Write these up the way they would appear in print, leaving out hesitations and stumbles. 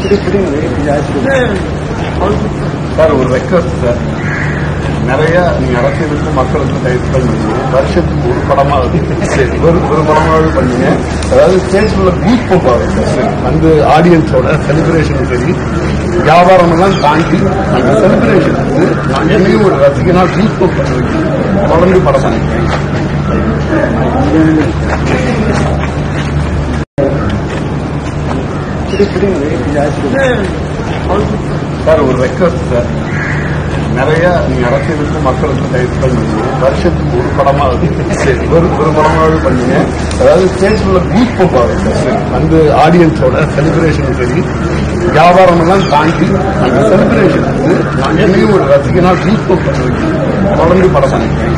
Sir ஒரு request sir, நிறைய நீங்க அரசியலுக்கும் மக்களுக்கும் டைப் பண்ணி வருஷத்துக்கு ஒரு படமாவது ஒரு படமாவது பண்ணீங்க. அதாவது ஸ்டேஜ்ல பீட் போவாங்க அந்த ஆடியன்ஸோட செலிப்ரேஷன் சரி, வியாபாரம் எல்லாம் தாண்டி அந்த செலிப்ரேஷன் என்னையும் ஒரு ரசிகனா பீட் போக் பண்ண வச்சு தொடர்ந்து படம் நினைக்கிறேன். சார் ஒரு ரெக்வஸ்ட் சார், நிறைய நீங்க அரசியலுக்கும் மக்களுக்கும் டைப் பண்ணி வருஷத்துக்கு ஒரு படமாவது ஒரு படமாவது பண்ணீங்க. அதாவது ஸ்டேஜ்ல பீட் போவாங்க அந்த ஆடியன்ஸோட செலிப்ரேஷன் சரி, வியாபாரம் எல்லாம் தாண்டி அந்த செலிப்ரேஷன் என்னையும் ஒரு ரசிகனா பீட் போக் பண்ண வச்சு தொடர்ந்து படம் நினைக்கிறேன்.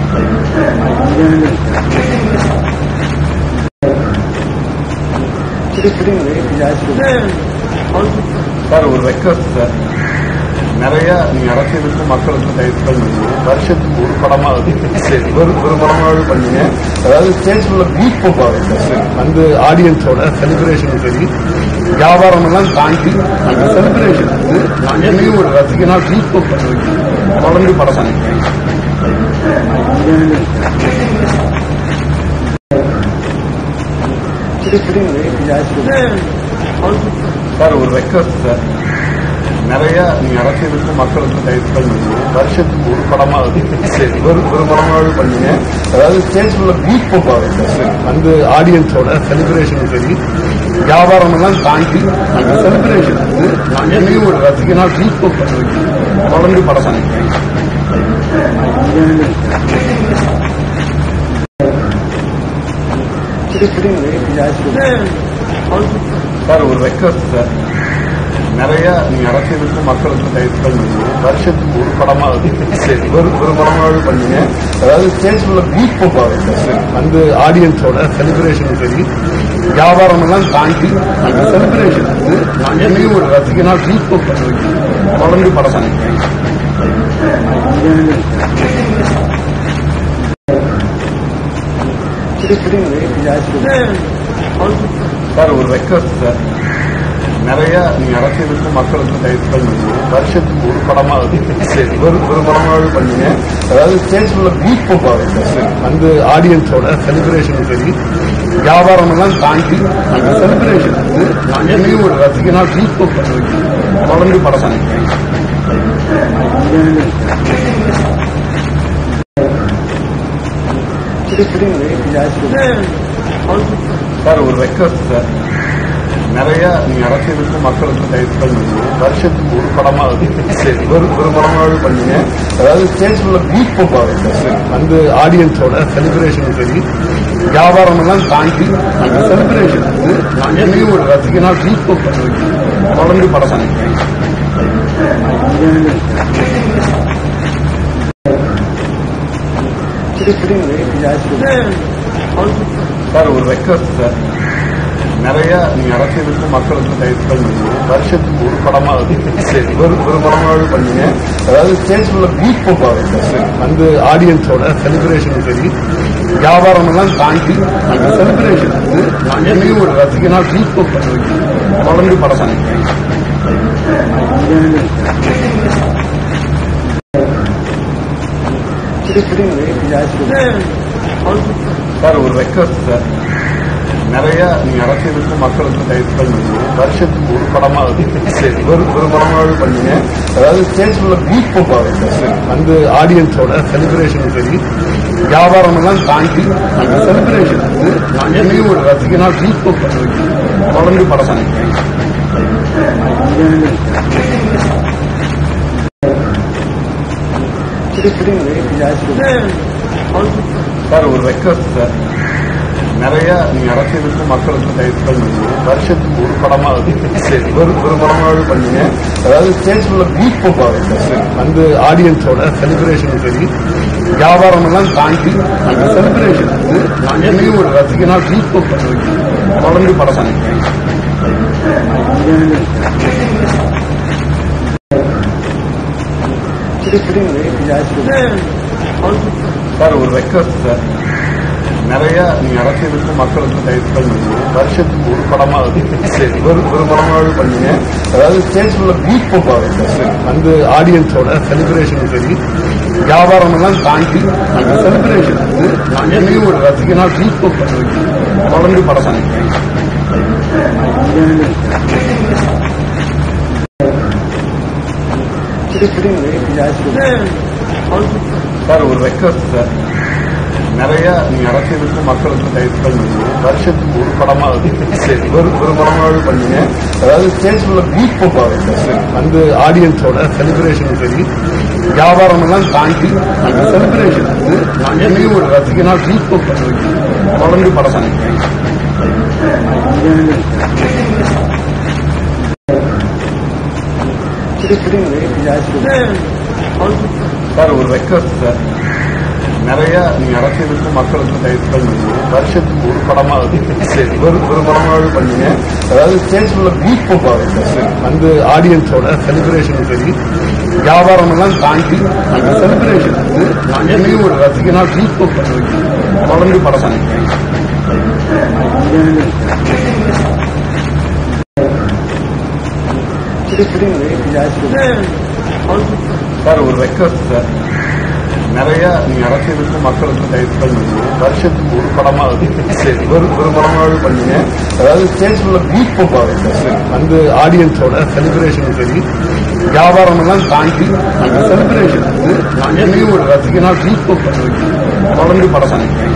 சார் ஒரு ரெக்வஸ்ட் சார், நிறைய நீங்க அரசியலுக்கும் மக்களுக்கும் டைப் பண்ணி வருஷத்துக்கு ஒரு படமாவது ஒரு படமாவது பண்ணீங்க. அதாவது ஸ்டேஜ்ல பீட் போவாங்க அந்த ஆடியன்ஸோட செலிப்ரேஷன் சரி, வியாபாரம் எல்லாம் தாண்டி அந்த செலிப்ரேஷன் என்னையும் ஒரு ரசிகனா பீட் போக் பண்ண வச்சு தொடர்ந்து படம் நினைக்கிறேன். சார் ஒரு ரெக்வஸ்ட் சார், நிறைய நீங்க அரசியலுக்கும் மக்களுக்கும் டைப் பண்ணி வருஷத்துக்கு ஒரு படமாவது ஒரு படமாவது பண்ணீங்க. அதாவது ஸ்டேஜ்ல பீட் போவாங்க அந்த ஆடியன்ஸோட செலிப்ரேஷன் சரி, வியாபாரம் எல்லாம் தாண்டி அந்த செலிப்ரேஷன் என்னையும் ஒரு ரசிகனா பீட் போக் பண்ண வச்சு தொடர்ந்து படம் நினைக்கிறேன். சார் ஒரு ரெக்வஸ்ட் சார், நிறைய நீங்க அரசியலுக்கும் மக்களுக்கும் டைப் பண்ணி வருஷத்துக்கு ஒரு படமாவது ஒரு படமாவது பண்ணீங்க. அதாவது ஸ்டேஜ்ல பீட் போவாங்க அந்த ஆடியன்ஸோட செலிப்ரேஷன் சரி, வியாபாரம் எல்லாம் தாண்டி அந்த செலிப்ரேஷன் என்னையும் ஒரு ரசிகனா பீட் போக் பண்ண வச்சு தொடர்ந்து படம் நினைக்கிறேன். சார் ஒரு ரெக்வஸ்ட் சார், நிறைய நீங்க அரசியலுக்கும் மக்களுக்கும் டைப் பண்ணி வருஷத்துக்கு ஒரு படமாவது ஒரு படமாவது பண்ணீங்க. அதாவது ஸ்டேஜ்ல பீட் போவாங்க அந்த ஆடியன்ஸோட செலிப்ரேஷன் சரி, வியாபாரம் எல்லாம் தாண்டி அந்த செலிப்ரேஷன் என்னையும் ஒரு ரசிகனா பீட் போக் பண்ண வச்சு தொடர்ந்து படம் நினைக்கிறேன். சார் ஒரு ரெக்வஸ்ட் சார், நிறைய நீங்க அரசியலுக்கும் மக்களுக்கும் டைப் பண்ணி வருஷத்துக்கு ஒரு படமாவது ஒரு படமாவது பண்ணீங்க. அதாவது ஸ்டேஜ்ல பீட் போவாங்க அந்த ஆடியன்ஸோட செலிப்ரேஷன் சரி, வியாபாரம் எல்லாம் தாண்டி அந்த செலிப்ரேஷன் என்னையும் ஒரு ரசிகனா பீட் போக் பண்ண வச்சு தொடர்ந்து படம் நினைக்கிறேன். சார் ஒரு ரெக்வஸ்ட் சார், நிறைய நீங்க அரசியலுக்கும் மக்களுக்கும் டைப் பண்ணி வருஷத்துக்கு ஒரு படமாவது ஒரு படமாவது பண்ணீங்க. அதாவது ஸ்டேஜ்ல பீட் போவாங்க அந்த ஆடியன்ஸோட செலிப்ரேஷன் சரி, வியாபாரம் எல்லாம் தாண்டி அந்த செலிப்ரேஷன் என்னையும் ஒரு ரசிகனா பீட் போக் பண்ண வச்சு தொடர்ந்து படம் நினைக்கிறேன். சார் ஒரு ரெக்வஸ்ட் சார், நிறைய நீங்க அரசியலுக்கும் மக்களுக்கும் டைப் பண்ணி வருஷத்துக்கு ஒரு படமாவது ஒரு படமாவது பண்ணீங்க. அதாவது ஸ்டேஜ்ல பீட் போவாங்க அந்த ஆடியன்ஸோட செலிப்ரேஷன் சரி, வியாபாரம் எல்லாம் தாண்டி அந்த செலிப்ரேஷன் என்னையும் ஒரு ரசிகனா பீட் போக் பண்ண வச்சு தொடர்ந்து படம் நினைக்கிறேன். சார் ஒரு ரெக்வஸ்ட் சார், நிறைய நீங்க அரசியலுக்கும் மக்களுக்கும் டைப் பண்ணி வருஷத்துக்கு ஒரு படமாவது ஒரு படமாவது பண்ணீங்க. அதாவது ஸ்டேஜ்ல பீட் போவாங்க அந்த ஆடியன்ஸோட செலிப்ரேஷன் சரி, வியாபாரம் எல்லாம் தாண்டி அந்த செலிப்ரேஷன் என்னையும் ஒரு ரசிகனா பீட் போக் பண்ண வச்சு தொடர்ந்து படம் நினைக்கிறேன். சார் ஒரு ரெக்வஸ்ட் சார், நிறைய நீங்க அரசியலுக்கும் மக்களுக்கும் டைப் பண்ணீங்க. வருஷத்துக்கு ஒரு படமா ஒரு படமாவது பண்ணீங்க. அதாவது ஸ்டேஜ்ல பீட் போவாங்க அந்த ஆடியன்ஸோட செலிப்ரேஷனும் சரி, வியாபாரம் எல்லாம் தாண்டி அந்த செலிப்ரேஷனுக்கு நான் என்னையும் ஒரு ரசிகனா பீட் போக தொடர்ந்து படம் நினைக்கிறேன். சார் ஒரு ரெக்வஸ்ட் சார், நிறைய நீங்க அரசியலுக்கும் மக்களுக்கும் டைப் பண்ணீங்க. வருஷத்துக்கு ஒரு படமா ஒரு படமாவது பண்ணீங்க. அதாவது ஸ்டேஜ்ல பீட் போவாங்க அந்த ஆடியன்ஸோட செலிப்ரேஷனும் சரி, வியாபாரம் எல்லாம் தாண்டி அந்த செலிப்ரேஷனுக்கு நான் என்னையும் ஒரு ரசிகனா பீட் போக தொடர்ந்து படம் நினைக்கிறேன். சார் ஒரு ரெக்வஸ்ட் சார், நிறைய நீங்க அரசியலுக்கும் மக்களுக்கும் டைப் பண்ணீங்க. வருஷத்துக்கு ஒரு படமா ஒரு படமாவது பண்ணீங்க. அதாவது ஸ்டேஜ்ல பீட் போவாங்க அந்த ஆடியன்ஸோட செலிப்ரேஷனும் சரி, வியாபாரம் எல்லாம் தாண்டி அந்த செலிப்ரேஷனுக்கு நான் என்னையும் ஒரு ரசிகனா பீட் போக தொடர்ந்து படம் நினைக்கிறேன். சார் ஒரு ரெக்வஸ்ட் சார், நிறைய நீங்க அரசியலுக்கும் மக்களுக்கும் டைப் பண்ணீங்க. வருஷத்துக்கு ஒரு படமா ஒரு படமாவது பண்ணீங்க. அதாவது ஸ்டேஜ்ல பீட் போவாங்க அந்த ஆடியன்ஸோட செலிப்ரேஷனும் சரி, வியாபாரம் எல்லாம் தாண்டி அந்த செலிப்ரேஷனுக்கு நான் என்னையும் ஒரு ரசிகனா பீட் போக தொடர்ந்து படம் நினைக்கிறேன்.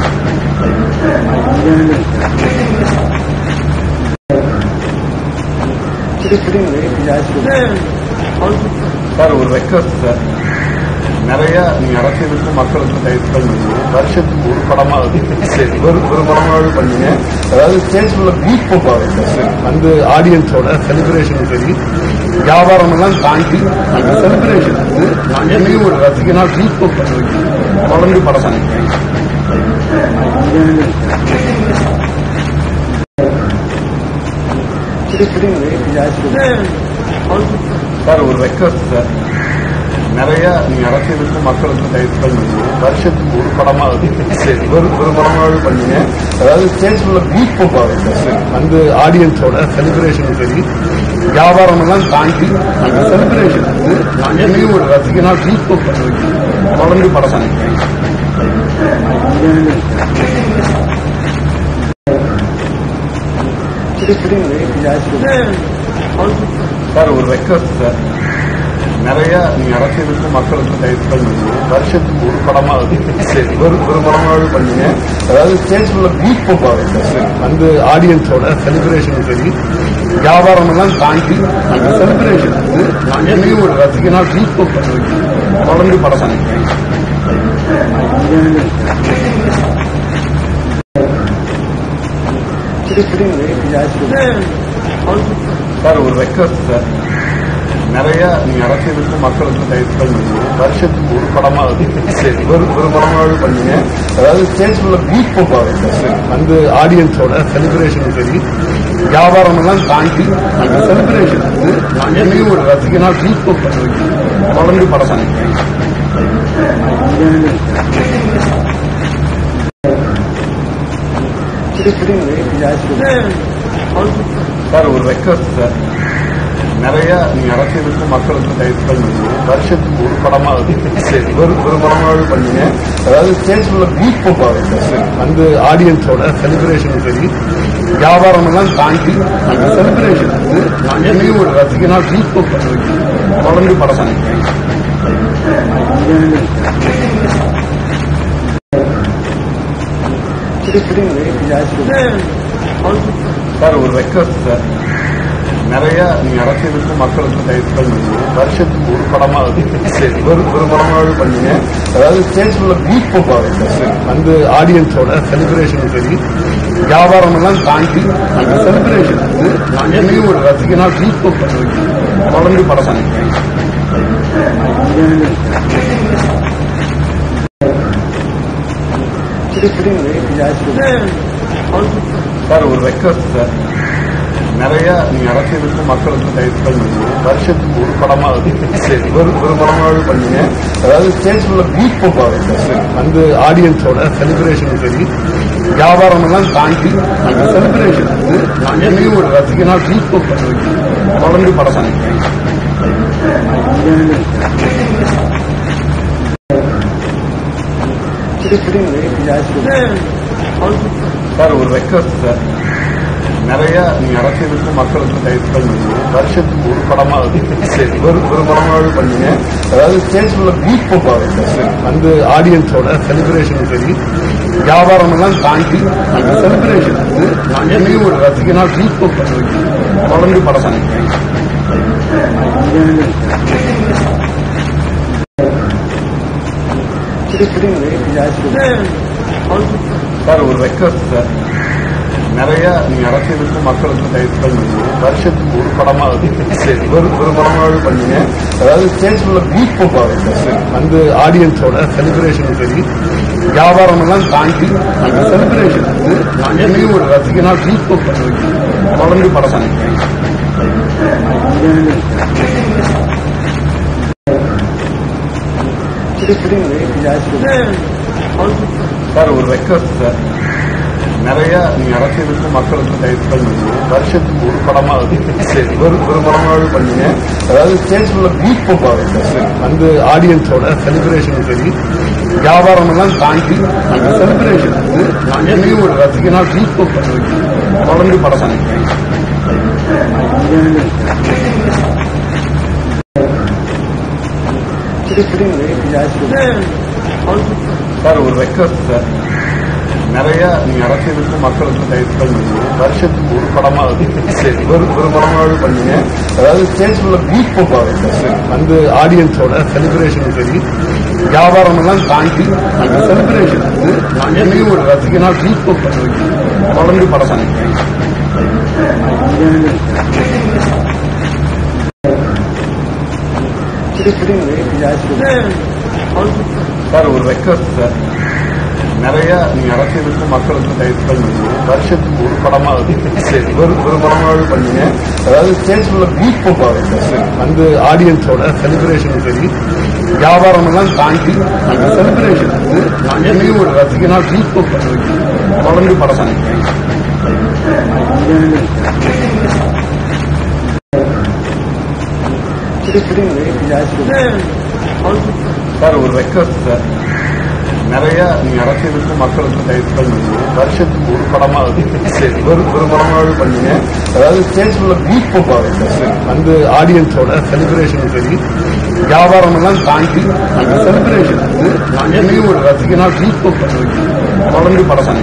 சார் ஒரு ரெக்வஸ்ட் சார், நிறைய நீங்க அரசியலுக்கும் மக்களுக்கும் டைப் பண்ணீங்க. வருஷத்துக்கு ஒரு படமா ஒரு படமாவது பண்ணீங்க. அதாவது ஸ்டேஜ்ல பீட் போவாங்க அந்த ஆடியன்ஸோட செலிப்ரேஷனும் சரி, வியாபாரம் எல்லாம் தாண்டி அந்த செலிப்ரேஷனுக்கு நான் என்னையும் ஒரு ரசிகனா பீட் போக தொடர்ந்து படம் நினைக்கிறேன். சார் ஒரு ரெக்வஸ்ட் சார், நிறைய நீங்க அரசியலுக்கும் மக்களுக்கும் டைப் பண்ணீங்க. வருஷத்துக்கு ஒரு படமா ஒரு படமாவது பண்ணீங்க. அதாவது ஸ்டேஜ்ல பீட் போவாங்க அந்த ஆடியன்ஸோட செலிப்ரேஷனும் சரி, வியாபாரம் எல்லாம் தாண்டி அந்த செலிப்ரேஷனுக்கு நான் என்னையும் ஒரு ரசிகனா பீட் போக தொடர்ந்து படம் நினைக்கிறேன். சார் ஒரு ரெக்வஸ்ட் சார், நிறைய நீங்க அரசியலுக்கும் மக்களுக்கும் டைப் பண்ணீங்க. வருஷத்துக்கு ஒரு படமா ஒரு படமாவது பண்ணீங்க. அதாவது ஸ்டேஜ்ல பீட் போவாங்க அந்த ஆடியன்ஸோட செலிப்ரேஷனும் சரி, வியாபாரம் எல்லாம் தாண்டி அந்த செலிப்ரேஷனுக்கு நான் என்னையும் ஒரு ரசிகனா பீட் போக தொடர்ந்து படம் நினைக்கிறேன். சார் ஒரு ரெக்வஸ்ட் சார், நிறைய நீங்க அரசியலுக்கும் மக்களுக்கும் டைப் பண்ணீங்க. வருஷத்துக்கு ஒரு படமா ஒரு படமாவது பண்ணீங்க. அதாவது ஸ்டேஜ்ல பீட் போவாங்க அந்த ஆடியன்ஸோட செலிப்ரேஷனும் சரி, வியாபாரம் எல்லாம் தாண்டி அந்த செலிப்ரேஷனுக்கு நான் என்னையும் ஒரு ரசிகனா பீட் போக தொடர்ந்து படம் நினைக்கிறேன். சார் ஒரு ரெக்வஸ்ட் சார், நிறைய நீங்க அரசியலுக்கும் மக்களுக்கும் டைப் பண்ணீங்க. வருஷத்துக்கு ஒரு படமா ஒரு படமாவது பண்ணீங்க. அதாவது ஸ்டேஜ்ல பீட் போவாங்க அந்த ஆடியன்ஸோட செலிப்ரேஷனும் சரி, வியாபாரம் எல்லாம் தாண்டி அந்த செலிப்ரேஷனுக்கு நான் என்னையும் ஒரு ரசிகனா பீட் போக தொடர்ந்து படம் நினைக்கிறேன். சார் ஒரு ரெக்வஸ்ட் சார், நிறைய நீங்க அரசியலுக்கும் மக்களுக்கும் டைப் பண்ணீங்க. வருஷத்துக்கு ஒரு படமா ஒரு படமாவது பண்ணீங்க. அதாவது ஸ்டேஜ்ல பீட் போவாங்க அந்த ஆடியன்ஸோட செலிப்ரேஷனும் சரி, வியாபாரம் எல்லாம் தாண்டி அந்த செலிப்ரேஷனுக்கு நான் என்னையும் ஒரு ரசிகனா பீட் போக தொடர்ந்து படம் நினைக்கிறேன். சார் ஒரு ரெக்வஸ்ட் சார், நிறைய நீங்க அரசியலுக்கும் மக்களுக்கும் டைரக்ட் பண்ணீங்க. வருஷத்துக்கு ஒரு படமா ஒரு படமாவது பண்ணீங்க. அதாவது ஸ்டேஜ்ல பூத் பம்பாங்க அந்த ஆடியன்ஸோட செலிப்ரேஷன் சரி, வியாபாரம் எல்லாம் தாண்டி அந்த செலிப்ரேஷன் என்னையும் ஒரு ரசிகனா பூத் பம்ப் பண்ணுவீங்க. தொடர்ந்து படம் சார் ஒரு ரெக்வஸ்ட் சார், நிறைய நீங்க அரசியலுக்கும் மக்களுக்கும் டைரக்ட் பண்ணீங்க. வருஷத்துக்கு ஒரு படமாவது ஒரு படமாவது பண்ணீங்க. அதாவது ஸ்டேஜ்ல பூத் பம்பாங்க அந்த ஆடியன்ஸோட செலிப்ரேஷன் சரி, வியாபாரம் எல்லாம் தாண்டி அந்த செலிப்ரேஷன் என்னையும் ஒரு ரசிகனா பூத் பம்ப் பண்ணுவீங்க. தொடர்ந்து படம் சார் ஒரு ரெக்வஸ்ட் சார், நிறைய நீங்க அரசியலுக்கும் மக்களுக்கும் டைரக்ட் பண்ணீங்க. வருஷத்துக்கு ஒரு படமாவது ஒரு படமாவது பண்ணீங்க. அதாவது ஸ்டேஜ்ல பூத் பம்பாங்க அந்த ஆடியன்ஸோட செலிப்ரேஷன் சரி, வியாபாரம் எல்லாம் தாண்டி அந்த செலிப்ரேஷன் என்னையும் ஒரு ரசிகனா பூத் பம்ப் பண்ணுவீங்க. தொடர்ந்து படம் சார் ஒரு ரெக்வஸ்ட் சார், நிறைய நீங்க அரசியலுக்கும் மக்களுக்கும் டைரக்ட் பண்ணீங்க. வருஷத்துக்கு ஒரு படமாவது ஒரு படமாவது பண்ணீங்க. அதாவது ஸ்டேஜ்ல பூத் பம்பாங்க அந்த ஆடியன்ஸோட செலிப்ரேஷன் சரி, வியாபாரம் எல்லாம் தாண்டி அந்த செலிப்ரேஷன் என்னையும் ஒரு ரசிகனா பூத் பம்ப் பண்ணுவீங்க. தொடர்ந்து படம் சார் ஒரு ரெக்வஸ்ட் சார், நிறைய நீங்க அரசியலுக்கும் மக்களுக்கும் டைரக்ட் பண்ணீங்க. வருஷத்துக்கு ஒரு படமாவது ஒரு படமாவது பண்ணீங்க. அதாவது ஸ்டேஜ்ல பூத் பம்பாங்க அந்த ஆடியன்ஸோட செலிப்ரேஷன் சரி, வியாபாரம் எல்லாம் தாண்டி அந்த செலிப்ரேஷன் என்னையும் ஒரு ரசிகனா பூத் பம்ப் பண்ணுவீங்க. தொடர்ந்து படம் சார் ஒரு ரெக்வஸ்ட் சார், நிறைய நீங்க அரசியலுக்கும் மக்களுக்கும் டைரக்ட் பண்ணீங்க. வருஷத்துக்கு ஒரு படமாவது ஒரு படமாவது பண்ணீங்க. அதாவது ஸ்டேஜ்ல பூத் பம்பாங்க அந்த ஆடியன்ஸோட செலிப்ரேஷன் சரி, வியாபாரம் எல்லாம் தாண்டி அந்த செலிப்ரேஷன் என்னையும் ஒரு ரசிகனா பூத் பம்ப் பண்ணுவீங்க. தொடர்ந்து படம் சார் ஒரு ரெக்வஸ்ட் சார், நிறைய நீங்க அரசியலுக்கும் மக்களுக்கும் டைரக்ட் பண்ணீங்க. வருஷத்துக்கு ஒரு படமாவது ஒரு படமாவது பண்ணீங்க. அதாவது ஸ்டேஜ்ல பூத் பம்பாங்க அந்த ஆடியன்ஸோட செலிப்ரேஷன் சரி, வியாபாரம் எல்லாம் தாண்டி அந்த செலிப்ரேஷன் என்னையும் ஒரு ரசிகனா பூத் பம்ப் பண்ணுவீங்க. தொடர்ந்து படம்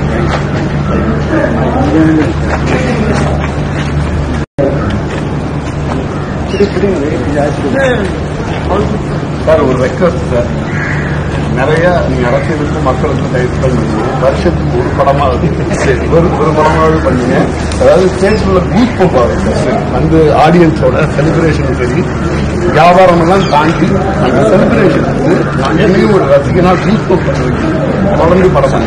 சார் ஒரு ரெக்வஸ்ட் சார், நிறைய நீங்க அரசியலுக்கும் மக்களுக்கும் டைரக்ட் பண்ணீங்க. வருஷத்துக்கு ஒரு படமாவது ஒரு படமாவது பண்ணீங்க. அதாவது ஸ்டேஜ்ல பூத் பம்பாங்க அந்த ஆடியன்ஸோட செலிப்ரேஷன் சரி, வியாபாரம் எல்லாம் தாண்டி அந்த செலிப்ரேஷன் என்னையும் ஒரு ரசிகனா பூத் பம்ப் பண்ணுவீங்க. தொடர்ந்து படம்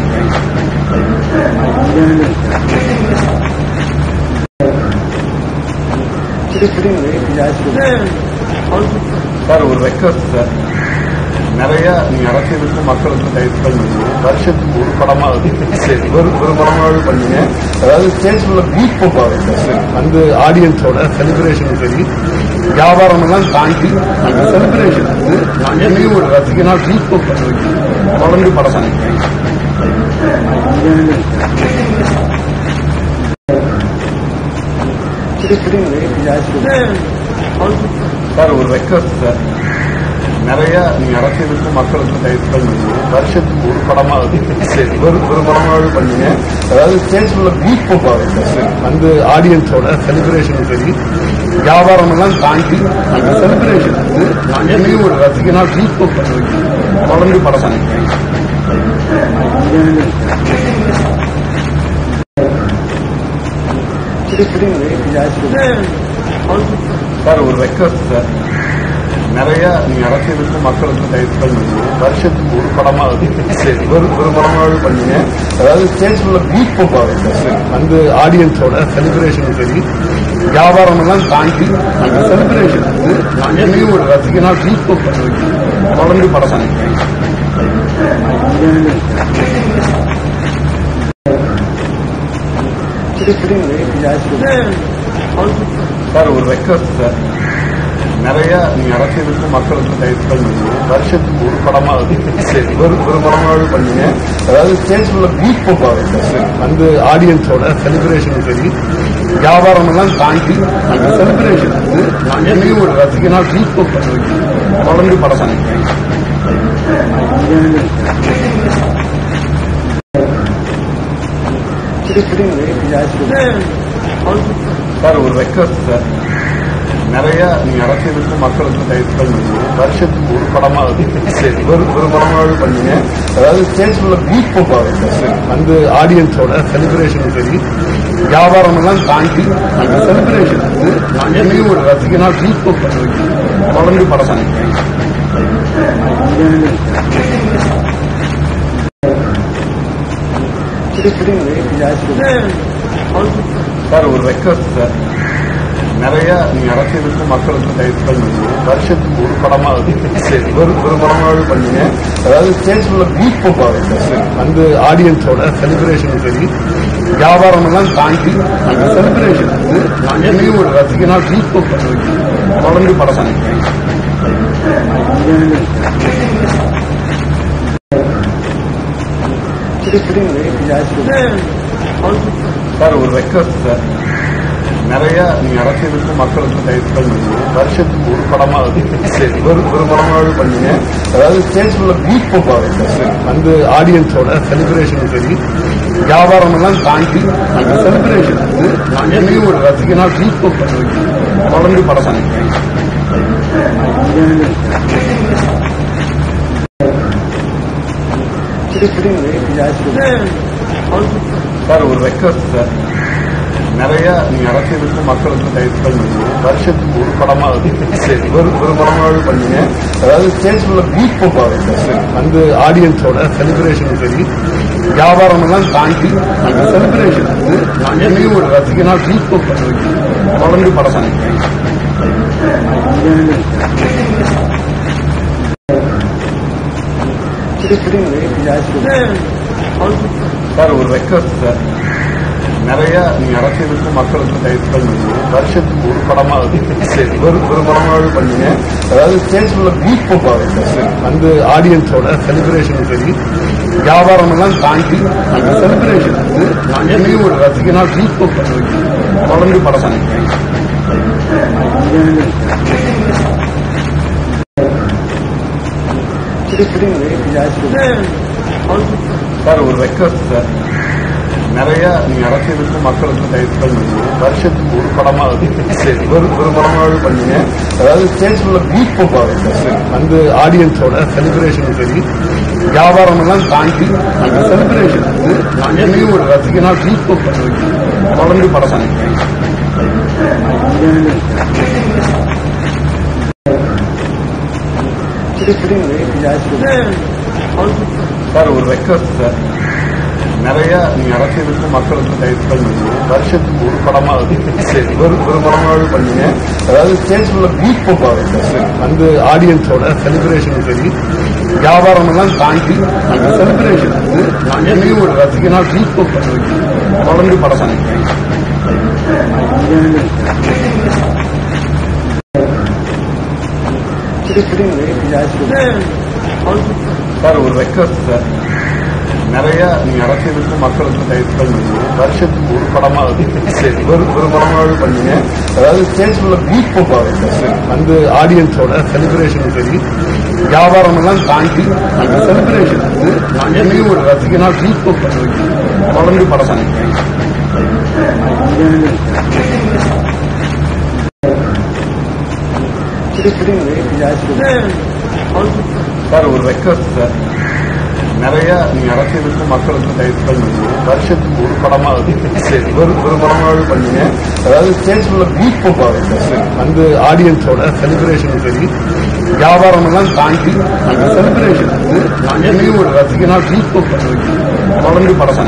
சார் ஒரு ரெக்வஸ்ட் சார், நிறைய நீங்க அரசியலுக்கும் மக்களுக்கும் டைரக்ட் பண்ணீங்க. வருஷத்துக்கு ஒரு படமாவது ஒரு படமாவது பண்ணீங்க. அதாவது ஸ்டேஜ்ல பூத் பம்பாங்க அந்த ஆடியன்ஸோட செலிப்ரேஷன் சரி, வியாபாரம் எல்லாம் தாண்டி அந்த செலிப்ரேஷன் என்னையும் ஒரு ரசிகனா பூத் பம்ப் பண்ணுவீங்க. தொடர்ந்து படம் சார் ஒரு ரெக்வஸ்ட் சார், நிறைய நீங்க அரசியலுக்கும் மக்களுக்கும் டைரக்ட் பண்ணீங்க. வருஷத்துக்கு ஒரு படமாவது ஒரு படமாவது பண்ணீங்க. அதாவது ஸ்டேஜ்ல பூத் பம்பாங்க அந்த ஆடியன்ஸோட செலிப்ரேஷன் சரி, வியாபாரம் எல்லாம் தாண்டி அந்த செலிப்ரேஷன் என்னையும் ஒரு ரசிகனா பூத் பம்ப் பண்ணுவீங்க. தொடர்ந்து படம் சார் ஒரு ரெக்வஸ்ட் சார், நிறைய நீங்க அரசியலுக்கு மக்களுக்கு டைப் பண்ணீங்க. வருஷத்துக்கு ஒரு படமா ஒரு படமாவது பண்ணீங்க. அதாவது ஸ்டேஜ்ல பீட் போவாங்க. அந்த ஆடியன்ஸோட செலிப்ரேஷன் சரி, வியாபாரம் எல்லாம் தாண்டி அந்த செலிப்ரேஷனுக்கு நான் என்னையும் ஒரு ரசிகனா பீட் பண்ணுவேன். தொடர்ந்து படம் சார் ஒரு ரெக்வஸ்ட் சார். நிறைய நீங்க அரசியலுக்கு மக்களுக்கு டைப் பண்ணீங்க. வருஷத்துக்கு ஒரு படமா ஒரு படமாவது பண்ணீங்க. அதாவது ஸ்டேஜ்ல பீட் போவாங்க. அந்த ஆடியன்ஸோட செலிப்ரேஷன் சரி, வியாபாரம் எல்லாம் தாண்டி அந்த செலிப்ரேஷனுக்கு நான் என்னையும் ஒரு ரசிகனா பீட் பண்ணுவேன். தொடர்ந்து படம் சார் ஒரு ரெக்வஸ்ட் சார். நிறைய நீங்க அரசியலுக்கு மக்களுக்கு டைப் பண்ணீங்க. வருஷத்துக்கு ஒரு படமா ஒரு படமாவது பண்ணீங்க. அதாவது ஸ்டேஜ்ல பீட் போவாங்க. அந்த ஆடியன்ஸோட செலிப்ரேஷன் சரி, வியாபாரம் எல்லாம் தாண்டி அந்த செலிப்ரேஷனுக்கு நான் என்னையும் ஒரு ரசிகனா பீட் பண்ணுவேன். தொடர்ந்து படம் சார் ஒரு ரெக்வஸ்ட் சார். நிறைய நீங்க அரசியலுக்கு மக்களுக்கு டைப் பண்ணீங்க. வருஷத்துக்கு ஒரு படமா ஒரு படமாவது பண்ணீங்க. அதாவது ஸ்டேஜ்ல பீட் போவாங்க. அந்த ஆடியன்ஸோட செலிப்ரேஷன் சரி, வியாபாரம் எல்லாம் தாண்டி அந்த செலிப்ரேஷனுக்கு நான் என்னையும் ஒரு ரசிகனா பீட் பண்ணுவேன். தொடர்ந்து படம் சார் ஒரு ரெக்வஸ்ட் சார். நிறைய நீங்க அரசியலுக்கு மக்களுக்கு டைப் பண்ணீங்க. வருஷத்துக்கு ஒரு படமா ஒரு படமாவது பண்ணீங்க. அதாவது ஸ்டேஜ்ல பீட் போவாங்க. அந்த ஆடியன்ஸோட செலிப்ரேஷன் சரி, வியாபாரம் எல்லாம் தாண்டி அந்த செலிப்ரேஷனுக்கு நான் என்னையும் ஒரு ரசிகனா பீட் பண்ணுவேன். தொடர்ந்து படம் சார் ஒரு ரெக்வஸ்ட் சார். நிறைய நீங்க அரசியலுக்கு மக்களுக்கு டைப் பண்ணீங்க. வருஷத்துக்கு ஒரு படமா ஒரு படமாவது பண்ணீங்க. அதாவது ஸ்டேஜ்ல பீட் போவாங்க. அந்த ஆடியன்ஸோட செலிப்ரேஷன் சரி, வியாபாரம் எல்லாம் தாண்டி அந்த செலிப்ரேஷனுக்கு நான் என்னையும் ஒரு ரசிகனா பீட் பண்ணுவேன். தொடர்ந்து படம் சார் ஒரு ரெக்வஸ்ட் சார். நிறைய நீங்க அரசியலுக்கு மக்களுக்கு டைப் பண்ணீங்க. வருஷத்துக்கு ஒரு படமா ஒரு படமாவது பண்ணீங்க. அதாவது ஸ்டேஜ்ல பீட் போவாங்க. அந்த ஆடியன்ஸோட செலிப்ரேஷன் சரி, வியாபாரம் எல்லாம் தாண்டி அந்த செலிப்ரேஷனுக்கு நான் என்னையும் ஒரு ரசிகனா பீட் பண்ணுவேன். தொடர்ந்து படம் சார் ஒரு ரெக்வஸ்ட் சார். நிறைய நீங்க அரசியலுக்கு மக்களுக்கு டைப் பண்ணீங்க. வருஷத்துக்கு ஒரு படமா ஒரு படமாவது பண்ணீங்க. அதாவது ஸ்டேஜ்ல பீட் போவாங்க. அந்த ஆடியன்ஸோட செலிப்ரேஷன் சரி, வியாபாரம் எல்லாம் தாண்டி அந்த செலிப்ரேஷனுக்கு நான் என்னையும் ஒரு ரசிகனா பீட் பண்ணுவேன். தொடர்ந்து படம் சார் ஒரு ரெக்வஸ்ட் சார். நிறைய நீங்க அரசியலுக்கு மக்களுக்கு டைப் பண்ணீங்க. வருஷத்துக்கு ஒரு படமா ஒரு படமாவது பண்ணீங்க. அதாவது ஸ்டேஜ்ல பீட் போவாங்க. அந்த ஆடியன்ஸோட செலிப்ரேஷன் சரி, வியாபாரம் எல்லாம் தாண்டி அந்த செலிப்ரேஷனுக்கு நான் என்னையும் ஒரு ரசிகனா பீட் பண்ணுவேன். தொடர்ந்து படம் சார் ஒரு ரெக்வஸ்ட் சார். நிறைய நீங்க அரசியலுக்கு மக்களுக்கு டைப் பண்ணீங்க. வருஷத்துக்கு ஒரு படமா ஒரு படமாவது பண்ணீங்க. அதாவது ஸ்டேஜ்ல பீட் போவாங்க. அந்த ஆடியன்ஸோட செலிப்ரேஷன் சரி, வியாபாரம் எல்லாம் தாண்டி அந்த செலிப்ரேஷனுக்கு நான் என்னையும் ஒரு ரசிகனா பீட் பண்ணுவேன். தொடர்ந்து படம் சார் ஒரு ரெக்வஸ்ட் சார். நிறைய நீங்க அரசியலுக்கும் மக்களுக்கும் டைரக்ட் பண்ணீங்க. வருஷத்துக்கு ஒரு படமா ஒரு படமாவது பண்ணீங்க. அதாவது ஸ்டேஜ்ல பூத் பம்பாங்க அந்த ஆடியன்ஸோட செலிப்ரேஷன் சரி, வியாபாரம் எல்லாம் தாண்டி அந்த செலிப்ரேஷன் என்னையும் ஒரு ரசிகனா பூத் பம்ப் பண்ணுவீங்க. தொடர்ந்து படம்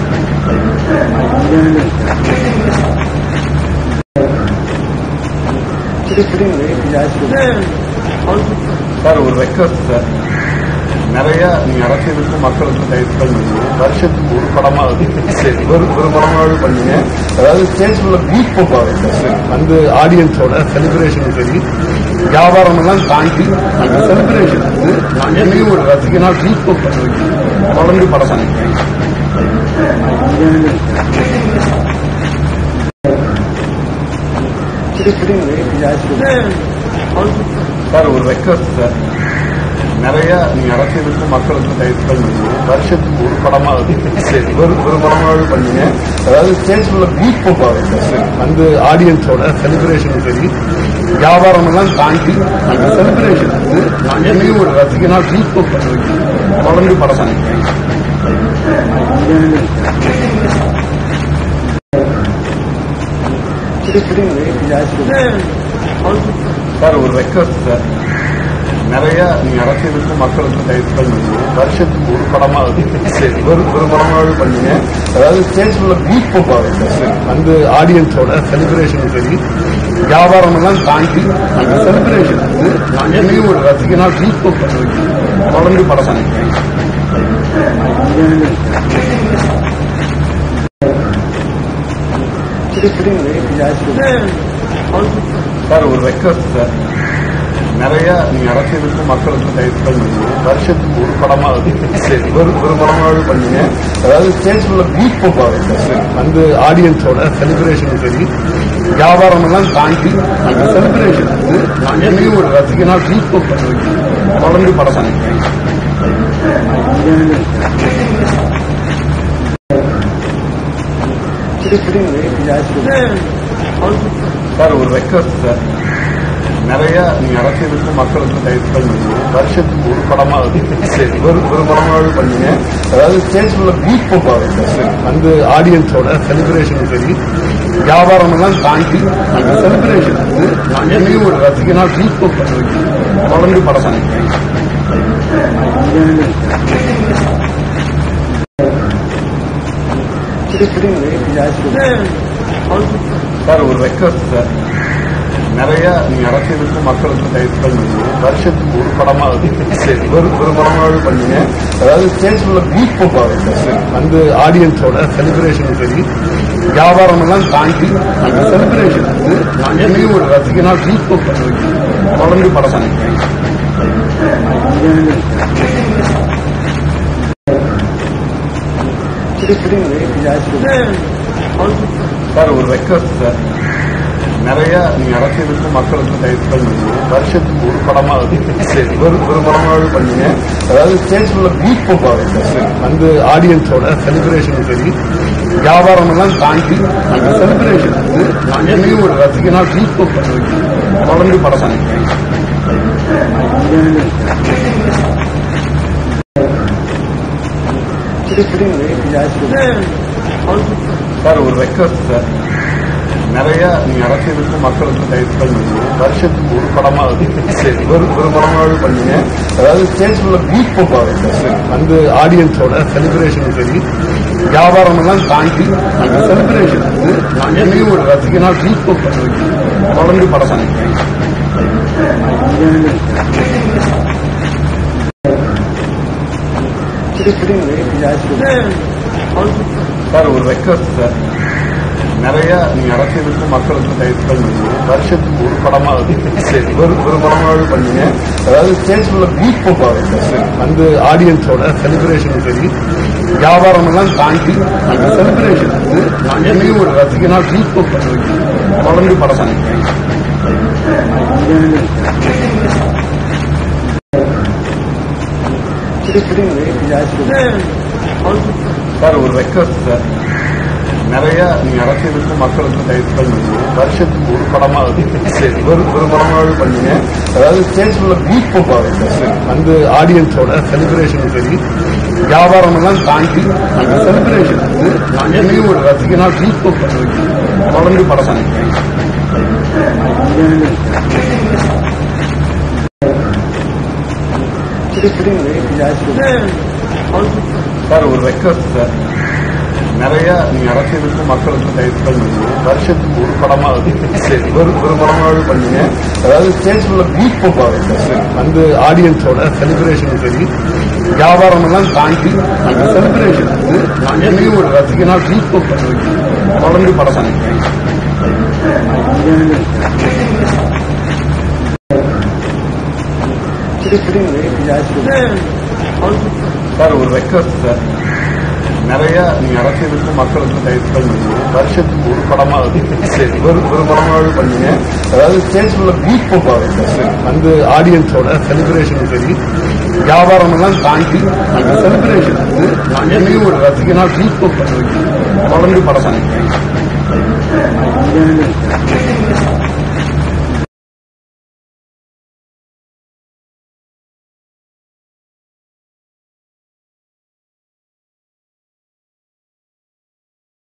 சார் ஒரு ரெக்வஸ்ட் சார், நிறைய நீங்க அரசியலுக்கும் மக்களுக்கும் டைரக்ட் பண்ணீங்க. வருஷத்துக்கு ஒரு படமா ஒரு படமாவது பண்ணீங்க. அதாவது ஸ்டேஜ்ல பூத் பம்பாங்க அந்த ஆடியன்ஸோட செலிப்ரேஷன் சரி, வியாபாரம் எல்லாம் தாண்டி அந்த செலிப்ரேஷன் என்னையும் ஒரு ரசிகனா பூத் பம்ப் பண்ணுவீங்க. தொடர்ந்து படம் சார் ஒரு ரெக்வஸ்ட் சார், நிறைய நீங்க அரசியலுக்கும் மக்களுக்கும் டைரக்ட் பண்ணீங்க. வருஷத்துக்கு ஒரு படமா ஒரு படமாவது பண்ணீங்க. அதாவது ஸ்டேஜ்ல பூத் பம்பாங்க அந்த ஆடியன்ஸோட செலிப்ரேஷன் சரி, வியாபாரம் எல்லாம் தாண்டி அந்த செலிப்ரேஷன் என்னையும் ஒரு ரசிகனா பூத் பம்ப் பண்ணுவீங்க. தொடர்ந்து படம் சார் ஒரு ரெக்வஸ்ட் சார், நிறைய நீங்க அரசியலுக்கும் மக்களுக்கும் டைரக்ட் பண்ணீங்க. வருஷத்துக்கு ஒரு படமா ஒரு படமாவது பண்ணீங்க. அதாவது ஸ்டேஜ்ல பூத் பம்பாங்க அந்த ஆடியன்ஸோட செலிப்ரேஷன் சரி, வியாபாரம் எல்லாம் தாண்டி அந்த செலிப்ரேஷன் என்னையும் ஒரு ரசிகனா பூத் பம்ப் பண்ணுவீங்க. தொடர்ந்து படம் சார் ஒரு ரெக்வஸ்ட் சார், நிறைய நீங்க அரசியலுக்கும் மக்களுக்கும் டைரக்ட் பண்ணீங்க. வருஷத்துக்கு ஒரு படமா ஒரு படமாவது பண்ணீங்க. அதாவது ஸ்டேஜ்ல பூத் பம்பாங்க அந்த ஆடியன்ஸோட செலிப்ரேஷன் சரி, வியாபாரம் எல்லாம் தாண்டி அந்த செலிப்ரேஷன் என்னையும் ஒரு ரசிகனா பூத் பம்ப் பண்ணுவீங்க. தொடர்ந்து படம் சார் ஒரு ரெக்வஸ்ட் சார், நிறைய நீங்க அரசியலுக்கும் மக்களுக்கும் டைரக்ட் பண்ணீங்க. வருஷத்துக்கு ஒரு படமா ஒரு படமாவது பண்ணீங்க. அதாவது ஸ்டேஜ்ல பூத் பம்பாங்க அந்த ஆடியன்ஸோட செலிப்ரேஷன் சரி, வியாபாரம் எல்லாம் தாண்டி அந்த செலிப்ரேஷன் என்னையும் ஒரு ரசிகனா பூத் பம்ப் பண்ணுவீங்க. தொடர்ந்து படம் சார் ஒரு ரெக்வஸ்ட் சார், நிறைய நீங்க அரசியலுக்கும் மக்களுக்கும் டைரக்ட் பண்ணீங்க. வருஷத்துக்கு ஒரு படமா ஒரு படமாவது பண்ணீங்க. அதாவது ஸ்டேஜ்ல பூத் பம்பாங்க அந்த ஆடியன்ஸோட செலிப்ரேஷன் சரி, வியாபாரம் எல்லாம் தாண்டி அந்த செலிப்ரேஷன் என்னையும் ஒரு ரசிகனா பூத் பம்ப் பண்ணுவீங்க. தொடர்ந்து படம் சார் ஒரு ரெக்வஸ்ட் சார், நிறைய நீங்க அரசியலுக்கும் மக்களுக்கும் டைரக்ட் பண்ணீங்க. வருஷத்துக்கு ஒரு படமா ஒரு படமாவது பண்ணீங்க. அதாவது ஸ்டேஜ்ல பூத் பம்பாங்க அந்த ஆடியன்ஸோட செலிப்ரேஷன் சரி, வியாபாரம் எல்லாம் தாண்டி அந்த செலிப்ரேஷன் என்னையும் ஒரு ரசிகனா பூத் பம்ப் பண்ணுவீங்க. தொடர்ந்து படம் சார் ஒரு ரெக்வஸ்ட் சார், நிறைய நீங்க அரசியலுக்கும் மக்களுக்கும் டைரக்ட் பண்ணீங்க. வருஷத்துக்கு ஒரு படமா ஒரு படமாவது பண்ணீங்க. அதாவது ஸ்டேஜ்ல பூத் பம்பாங்க அந்த ஆடியன்ஸோட செலிப்ரேஷன் சரி, வியாபாரம் எல்லாம் தாண்டி அந்த செலிப்ரேஷன் என்னையும் ஒரு ரசிகனா பூத் பம்ப் பண்ணுவீங்க. தொடர்ந்து படம் சார் ஒரு ரெக்வஸ்ட் சார், நிறைய நீங்க அரசியலுக்கும் மக்களுக்கும் டைரக்ட் பண்ணீங்க. வருஷத்துக்கு ஒரு படமா ஒரு படமாவது பண்ணீங்க. அதாவது ஸ்டேஜ்ல பூத் பம்பாங்க அந்த ஆடியன்ஸோட செலிப்ரேஷன் சரி, வியாபாரம் எல்லாம் தாண்டி அந்த செலிப்ரேஷன் என்னையும் ஒரு ரசிகனா பூத் பம்ப் பண்ணுவீங்க. தொடர்ந்து படம் சார் ஒரு ரெக்வஸ்ட் சார், நிறைய நீங்க அரசியலுக்கும் மக்களுக்கும் டைரக்ட் பண்ணீங்க. வருஷத்துக்கு ஒரு படமா ஒரு படமாவது பண்ணீங்க. அதாவது ஸ்டேஜ்ல பூத் பம்பாங்க அந்த ஆடியன்ஸோட செலிப்ரேஷன் சரி, வியாபாரம் எல்லாம் தாண்டி அந்த செலிப்ரேஷன் வந்து நான் என்னையும் ஒரு ரசிகனா கூஸ் பம்ப் பண்ண வச்சு தொடர்ந்து படம் பண்ணிக்கிறேன். சார் ஒரு ரெக்வஸ்ட் சார், நிறைய நீங்க அரசியலுக்கும் மக்களுக்கும் டைப் பண்ணுவீங்க, வருஷத்துக்கு ஒரு படமாவது ஒரு படமாவது பண்ணுங்க. அதாவது ஸ்டேஜ்ல கூஸ் பம்ப் ஆகுது அந்த ஆடியன்ஸோட செலிப்ரேஷனும் சரி, வியாபாரம் எல்லாம் தாண்டி அந்த செலிப்ரேஷன் வந்து நான் என்னையும் ஒரு ரசிகனா கூஸ் பம்ப் பண்ண வச்சு தொடர்ந்து படம் பண்ணிக்கிறேன். சார் ஒரு ரெக்வஸ்ட் சார், நிறைய நீங்க அரசியலுக்கும் மக்களுக்கும் டைப் பண்ணுவீங்க, வருஷத்துக்கு ஒரு படமாவது ஒரு படமாவது பண்ணுங்க. அதாவது ஸ்டேஜ்ல கூஸ் பம்ப் ஆகுது அந்த ஆடியன்ஸோட செலிப்ரேஷனும் சரி, வியாபாரம் எல்லாம் தாண்டி அந்த செலிப்ரேஷன் வந்து நான் என்னையும் ஒரு ரசிகனா கூஸ் பம்ப் பண்ண வச்சு தொடர்ந்து படம் பண்ணிக்கிறேன்.